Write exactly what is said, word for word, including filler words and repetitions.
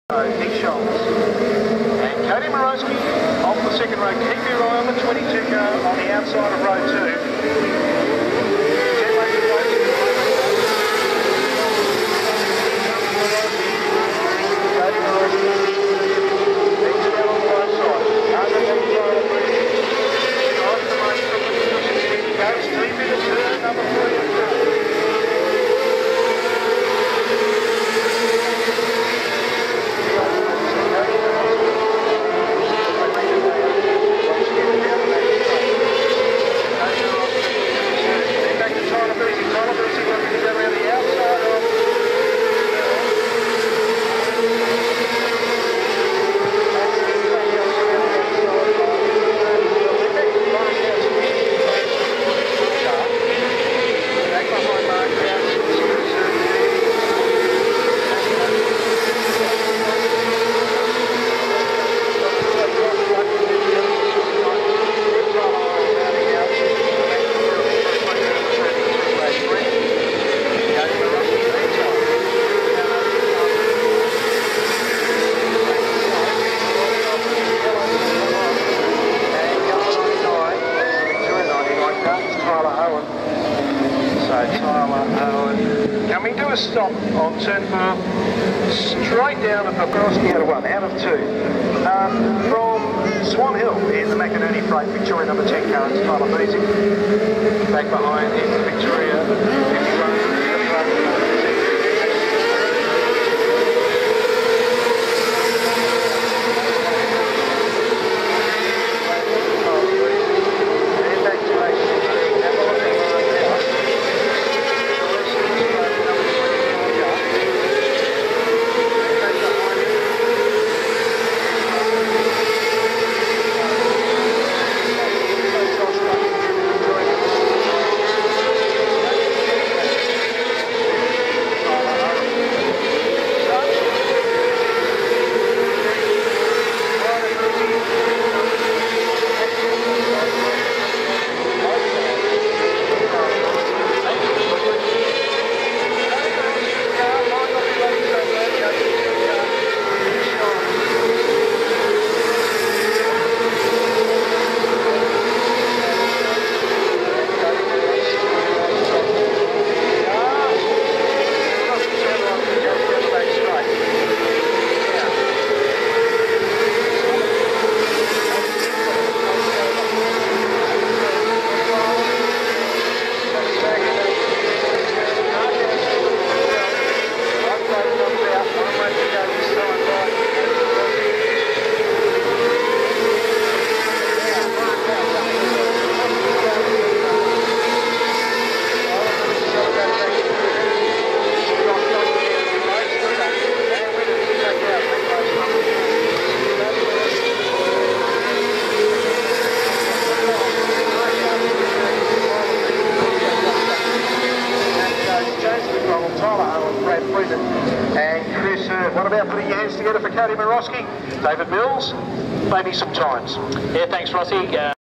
Nick Scholes. And Cody Morosky off the second row. Keep your eye on the twenty-two car on the outside of row two. Cody Morosky. Needs down on the right side. Under the side of three. Off the main from the position. He goes deep into turn number three. Coming to a stop on turn four, straight down at Morosky out of one, out of two. Um, from Swan Hill in the McInerney Freight, Victoria number ten car, it's Tyler Beasy. Back behind in Victoria, fifty-one. And Chris, uh, what about putting your hands together for Cody Morosky? David Mills, maybe some times. Yeah, thanks, Rossi. Uh